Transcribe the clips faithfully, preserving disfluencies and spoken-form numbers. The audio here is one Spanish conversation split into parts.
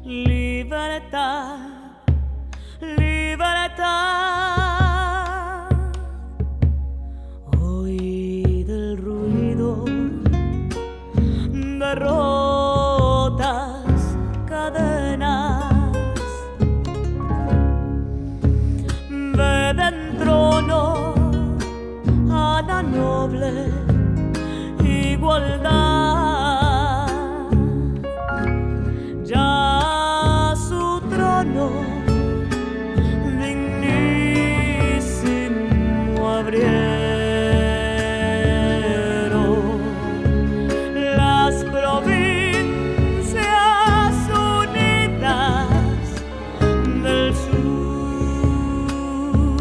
Libertad, libertad. Oíd el ruido de rotas cadenas. Ved en trono a la noble igualdad. Ya su trono dignísimo abrieron las provincias unidas del sur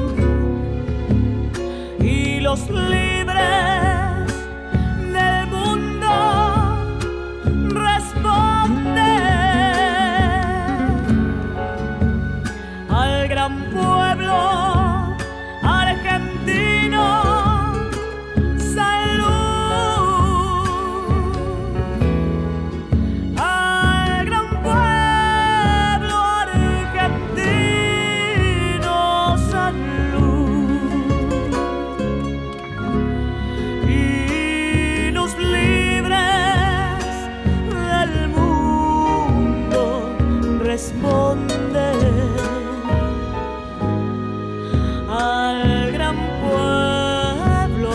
y los libres del mundo responden al gran pueblo argentino. Salud al gran pueblo argentino. Salud. Y los libres del mundo responden al gran pueblo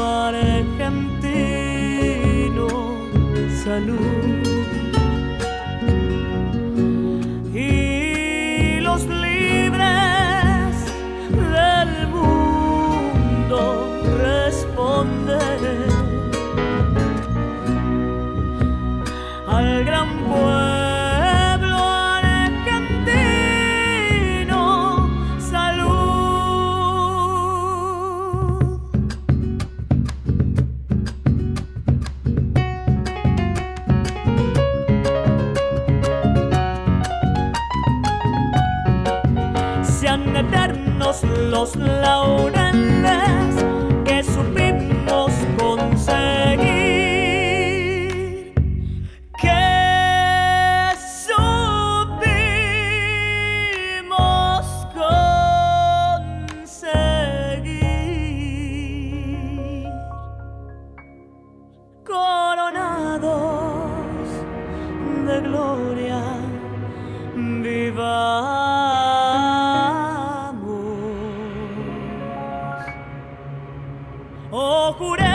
argentino. Salud. Y los libres del mundo responden al gran pueblo argentino. Salud. Sean eternos los laureles que supimos conseguir, que supimos conseguir. Coronados de gloria, vivamos. Oh, juré